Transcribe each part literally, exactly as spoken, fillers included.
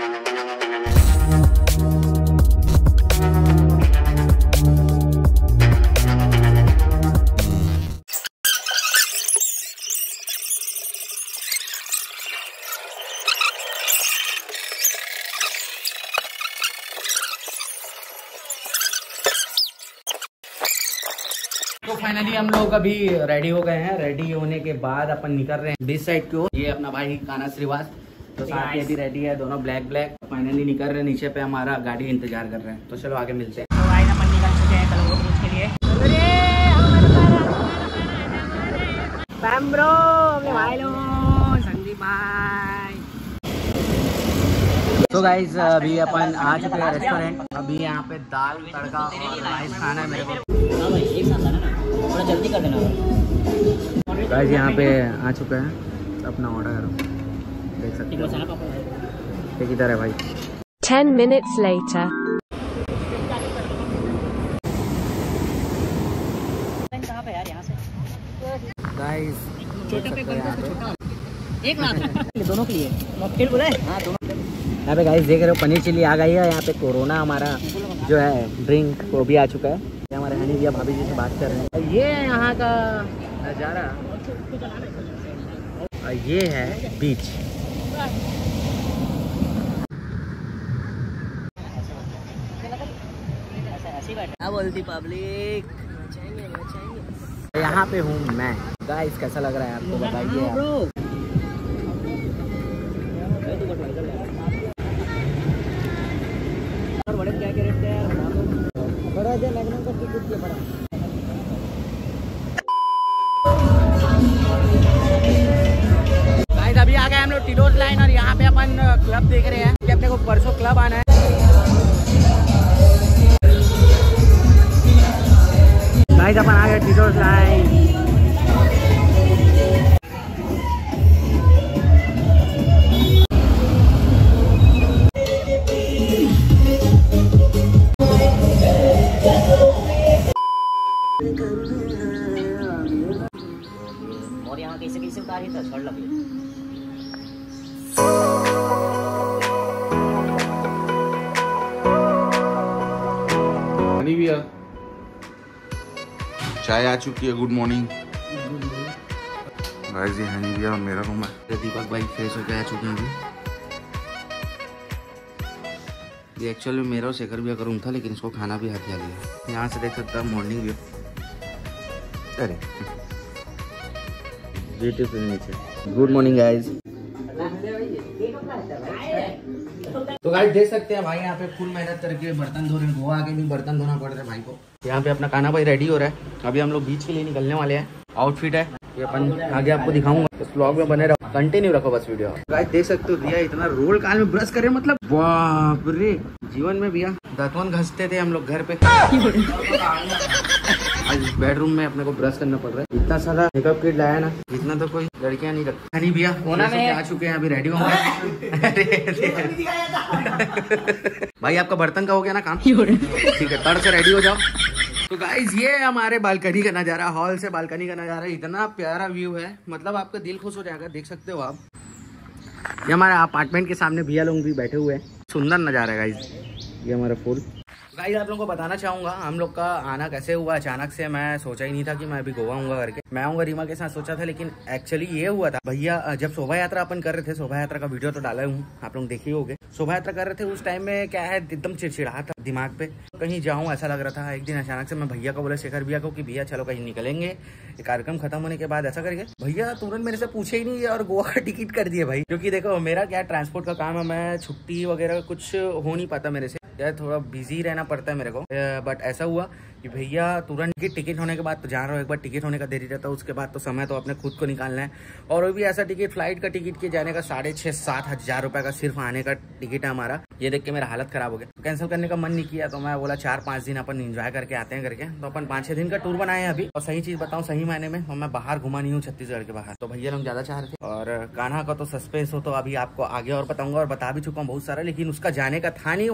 तो फाइनली हम लोग अभी रेडी हो गए हैं। रेडी होने के बाद अपन निकल रहे हैं बीच साइड की ओर। ये अपना भाई कान्हा श्रीवास तो साथ में भी रेडी है, दोनों ब्लैक ब्लैक। फाइनली निकल रहे हैं, नीचे पे हमारा गाड़ी इंतजार कर रहे हैं। तो चलो आगे मिलते हैं। तो भाई अपन निकल चुके हैं कलंगो बीच के लिए। ब्रो अपने भाई लोग संदीप भाई। तो गाइस अभी अपन आ चुके हैं रेस्टोरेंट। अभी यहाँ पे दाल तड़का और राइस खाना है मेरे को। एक साथ आना ना, थोड़ा जल्दी कर देना। गाइस यहाँ पे आ चुके हैं, अपना ऑर्डर करो, देख सकते हो। ये किधर है भाई? Ten minutes later. कहाँ पे यार यहाँ से? गाइस छोटा पेपर का छोटा एक लाख दोनों के लिए मॉकटेल बोला है। हाँ दोनों। यहाँ पे गाइस देख रहे हो पनीर चिल्ली आ गई है। यहाँ पे कोरोना हमारा जो है ड्रिंक वो भी आ चुका है। ये हमारे हनी भैया भाभी जी से बात कर रहे हैं। और ये यहाँ का नज़ारा और ये है बीच। क्या बोलती पब्लिक? यहाँ पे हूँ मैं। गाइस कैसा लग रहा है आपको बताइए आप। बड़े क्या क्या रेट है बड़ा जो मैग्नम का टिकट के बड़ा। गाइस अभी आ गए हम लोग टिडोज लाइन और यहाँ पे अपन क्लब देख रहे हैं कि अपने को परसों क्लब आना है। गाइस अपन आ गए टिडोज लाइन। और यहाँ कैसे कैसे उतारी था छड़ लगे। हनी भैया चाय आ चुकी है। गुड मॉर्निंग गाइस, ये हनी भैया मेरा रूम है। दीपक भाई फ्रेश होकर आ चुके हैं अभी। ये एक्चुअली मेरा और शेखर भैया का रूम था, लेकिन इसको खाना भी हाथ लिया। यहाँ से देख सकता है मॉर्निंग व्यू। अरे ब्यूटीफुल नीचे। Good morning guys. तो गाइस देख सकते हैं भाई यहाँ पे फुल मेहनत करके बर्तन धो रहे हैं। गोवा आके भी बर्तन धोना पड़ रहा है भाई को। यहाँ पे अपना कान्हा भाई रेडी हो रहा है। अभी हम लोग बीच के लिए निकलने वाले हैं। आउटफिट है ये अपन आगे आपको दिखाऊंगा। इस ब्लॉग में बने रहो, कंटिन्यू रखो बस वीडियो। गाइस देख सकते हो भैया इतना रोल काल में ब्रश करे, मतलब बाप रे। जीवन में भैया दांतवन घसते थे हम लोग घर पे। आज बेडरूम में अपने को ब्रश करना पड़ रहा है। इतना सारा मेकअप किट लाया ना, जितना तो कोई लड़कियां नहीं रखती। हनी भैया आ चुके हैं, अभी रेडी होंगे। भाई आपका बर्तन का हो गया ना काम? ठीक है, तड़ से रेडी हो जाओ। तो गाइज ये हमारे बालकनी का नजारा, हॉल से बालकनी का नजारा। इतना प्यारा व्यू है, मतलब आपका दिल खुश हो जाएगा। देख सकते हो आप, ये हमारे अपार्टमेंट के सामने भैया लोग भी बैठे हुए हैं। सुंदर नजारा है गाइज। ये हमारा फूल। गाइस आप लोगों को बताना चाहूंगा हम लोग का आना कैसे हुआ। अचानक से मैं सोचा ही नहीं था कि मैं अभी गोवा आऊंगा करके। मैं आऊंगा रीमा के साथ सोचा था, लेकिन एक्चुअली ये हुआ था भैया जब शोभा यात्रा अपन कर रहे थे। शोभा यात्रा का वीडियो तो डाला हूँ, आप लोग देखे होंगे। शोभा यात्रा कर रहे थे उस टाइम में क्या है, एकदम चिड़चिड़ा था दिमाग पे, कहीं जाऊँ ऐसा लग रहा था। एक दिन अचानक से मैं भैया को बोला, शेखर भैया को, कि भैया चलो कहीं निकलेंगे। कार्यक्रम खत्म होने के बाद ऐसा करके भैया तुरंत मेरे से पूछे ही नहीं और गोवा का टिकट कर दिया भाई। क्योंकि देखो मेरा क्या ट्रांसपोर्ट का काम है, मैं छुट्टी वगैरह कुछ हो नहीं पाता मेरे से, यार थोड़ा बिजी रहना पड़ता है मेरे को। बट ऐसा हुआ कि भैया तुरंत की टिकट होने के बाद तो जान रहा हो, एक बार टिकट होने का देरी रहता है, उसके बाद तो समय तो अपने खुद को निकालना है। और वो भी ऐसा टिकट, फ्लाइट का टिकट के जाने का साढ़े छः सात हजार रुपए का सिर्फ आने का टिकट है हमारा। ये देख के मेरा हालत खराब हो गया, तो कैंसिल करने का मन नहीं किया। तो मैं बोला चार पाँच दिन अपन एंजॉय करके आते हैं करके। तो अपन पाँच छः दिन का टूर बनाए हैं अभी। और सही चीज बताऊँ, सही मायने में तो मैं बाहर घुमा नहीं हूँ छत्तीसगढ़ के बाहर। तो भैया लोग ज्यादा चाह रहे थे। और कान्हा का तो सस्पेंस हो तो अभी आपको आगे और बताऊंगा, और बता भी चुका हूँ बहुत सारा, लेकिन उसका जाने का था नहीं। वो अचानक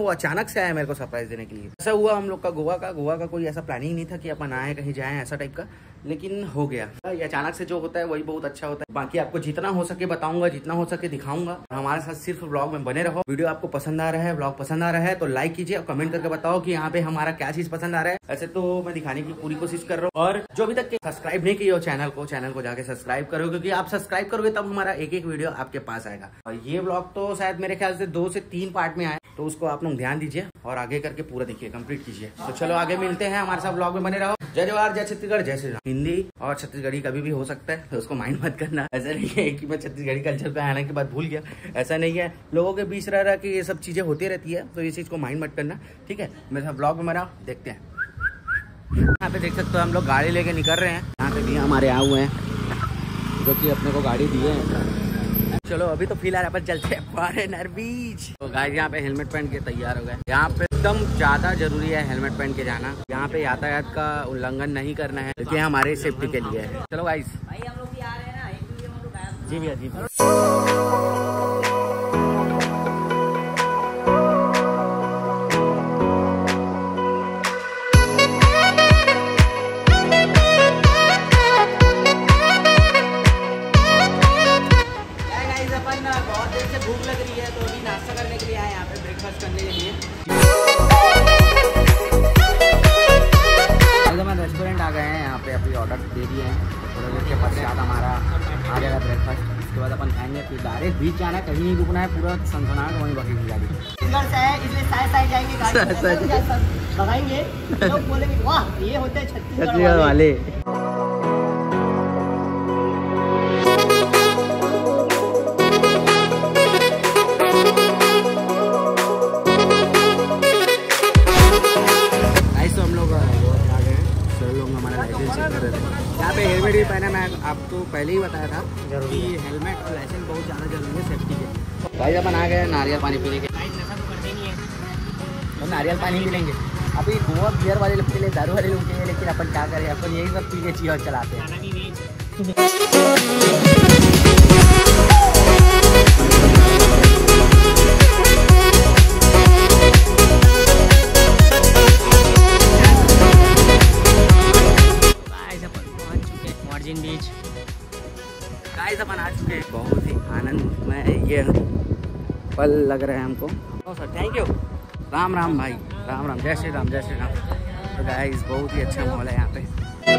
से आया मेरे को सरप्राइज देने के लिए। ऐसा हुआ हम लोग का गोवा का गोवा का कोई ऐसा प्लानिंग नहीं था कि अपन आए कहीं जाएं ऐसा टाइप का, लेकिन हो गया। ये अचानक से जो होता है वही बहुत अच्छा होता है। बाकी आपको जितना हो सके बताऊंगा, जितना हो सके दिखाऊंगा। हमारे साथ सिर्फ व्लॉग में बने रहो। वीडियो आपको पसंद आ रहा है, व्लॉग पसंद आ रहा है तो लाइक कीजिए और कमेंट करके बताओ कि यहाँ पे हमारा क्या चीज पसंद आ रहा है। ऐसे तो मैं दिखाने की पूरी कोशिश कर रहा हूँ। और जो अभी तक सब्सक्राइब नहीं किया हो चैनल को, चैनल को जाके सब्सक्राइब करो, क्योंकि आप सब्सक्राइब करोगे तब हमारा एक एक वीडियो आपके पास आएगा। और ये व्लॉग तो शायद मेरे ख्याल से दो से तीन पार्ट में आए, तो उसको आप लोग ध्यान दीजिए और आगे करके पूरा देखिए, कंप्लीट कीजिए। तो चलो आगे मिलते हैं, हमारे साथ व्लॉग में बने रहो। जय जवाहर, जय छत्तीसगढ़, जय श्री राम। हिंदी और छत्तीसगढ़ी कभी भी हो सकता है, तो उसको माइंड मत करना। ऐसा नहीं है कि मैं छत्तीसगढ़ी कल्चर पे आने के बाद भूल गया, ऐसा नहीं है। लोगों के बीच रह रहा कि ये सब चीजें होती रहती है, तो ये चीज को माइंड मत करना, ठीक है। मेरे साथ व्लॉग में मेरा देखते हैं। यहाँ पे देख सकते हो हम लोग गाड़ी लेके निकल रहे हैं। यहाँ पे भी हमारे आए हुए हैं जो कि अपने को गाड़ी दिए हैं। चलो अभी तो फिलहाल अपन चलते हैं फॉरेनर बीच। तो गाइस यहाँ पे हेलमेट पहन के तैयार हो गए। यहाँ पे एकदम ज्यादा जरूरी है हेलमेट पहन के जाना। यहाँ पे यातायात का उल्लंघन नहीं करना है, क्योंकि हमारे सेफ्टी के लिए है। चलो गाइस, भाई हम लोग भी आ रहे हैं ना, एक वीडियो में लोग जी भैया, जी भैया। भूख लग रही है तो अभी नाश्ता करने के लिए आए यहाँ पे, ब्रेकफास्ट करने के लिए। हम रेस्टोरेंट आ गए हैं, यहाँ पे अभी ऑर्डर दे दिए हैं। थोड़ा देर के पश्चात हमारा आ जाएगा ब्रेकफास्ट। उसके बाद अपन खाएंगे, फिर डायरेक्ट बीच जाना है, कहीं नहीं रुकना है। पूरा सनसनाहट वहीं बगी गाड़ी इसलिए साइड साइड जाएंगे, गाड़ी भगाएंगे, लोग बोलेंगे वाह ये होते हैं छत्तीसगढ़ वाले। यहाँ पे हेलमेट भी पहना, मैं आपको पहले ही बताया था कि हेलमेट और लाइसेंस बहुत ज़्यादा जरूरी है सेफ्टी के। भाई अपन आ गए नारियल पानी पीने के। नशा तो करते नहीं है, तो नारियल पानी भी लेंगे। अभी गोवा बियर वाले लोग के लिए, दारू वाले लोग के लिए, लेकिन अपन क्या करें, अपन यही सब पी के चीज और चलाते हैं। बीच गाइस अपन आ चुके हैं। बहुत ही आनंद में ये पल लग रहे हैं हमको। Oh sir thank you. Ram Ram भाई, राम राम, जय श्री राम, जय श्री राम। तो गाइस बहुत ही अच्छा माहौल है यहाँ पे।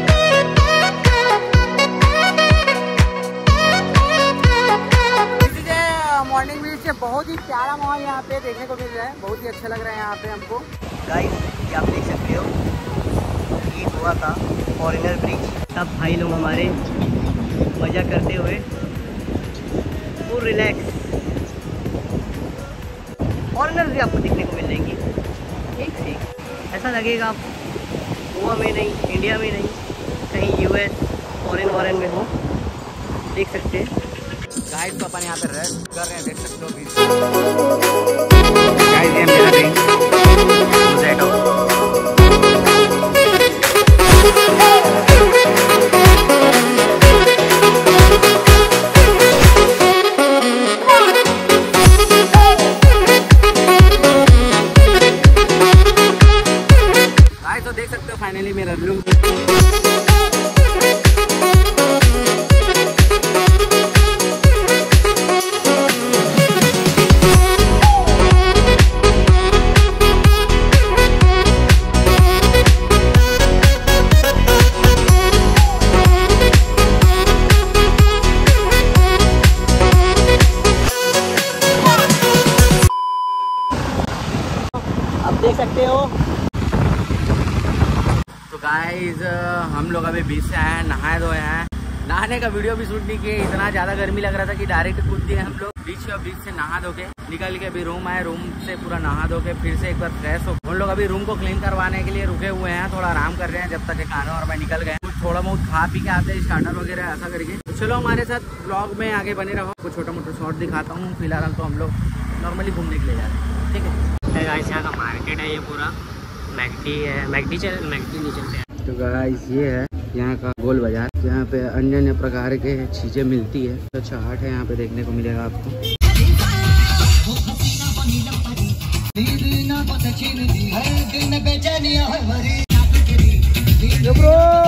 मॉर्निंग बीच से बहुत ही प्यारा माहौल यहाँ पे देखने को मिल रहा है, बहुत ही अच्छा लग रहा है यहाँ पे हमको। गाइस ये आप देख सकते हो, ये गोवा का फॉरेनर ब्रिज। सब भाई लोग हमारे मज़ा करते हुए फुल रिलैक्स। फॉरेनर भी आपको देखने को मिल जाएंगे एक से एक। ऐसा लगेगा आप गोवा में नहीं, इंडिया में नहीं, कहीं यूएस फॉरेन वॉरेन में हो, देख सकते हैं। गाइस तो अपन यहाँ पे रेस्ट कर रहे हैं, देख सकते हो। गाइस ये मेरा ड्रिंक गाइस तो देख सकते हो फाइनली मेरा लुक। देख सकते हो। तो गाइस हम लोग अभी बीच से आए हैं, नहाए धोए हैं। नहाने का वीडियो भी शूट नहीं किए, इतना ज्यादा गर्मी लग रहा था कि डायरेक्ट कूद दिए हम लोग बीच और बीच से नहा धो के निकल के अभी रूम आए। रूम से पूरा नहा धो के फिर से एक बार फ्रेश हो। हम लोग अभी रूम को क्लीन करवाने के लिए रुके हुए हैं, थोड़ा आराम कर रहे हैं जब तक एक खाना और मैं निकल गए। कुछ थोड़ा बहुत खा पी के आते हैं, स्टार्टर वगैरह ऐसा करके। तो चलो हमारे साथ ब्लॉग में आगे बने रहो। कुछ छोटा मोटा शॉर्ट दिखाता हूँ। फिलहाल तो हम लोग नॉर्मली घूमने के लिए जा रहे हैं, ठीक है। गाइस यहाँ का मार्केट है, ये पूरा मैगडी है, मैगडी चल मैगडी नहीं चलते हैं। तो गाइस ये है यहाँ का गोल बाजार, जहाँ पे अन्य अन्य प्रकार के चीजें मिलती है। तो चाट है यहाँ पे देखने को मिलेगा आपको। ब्रो